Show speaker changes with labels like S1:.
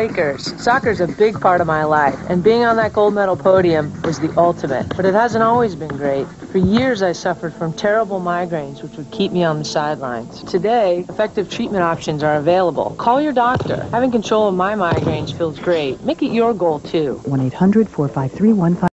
S1: Akers. Soccer's a big part of my life, and being on that gold medal podium was the ultimate. But it hasn't always been great. For years, I suffered from terrible migraines, which would keep me on the sidelines. Today, effective treatment options are available. Call your doctor. Having control of my migraines feels great. Make it your goal, too.
S2: 1-800-453-15...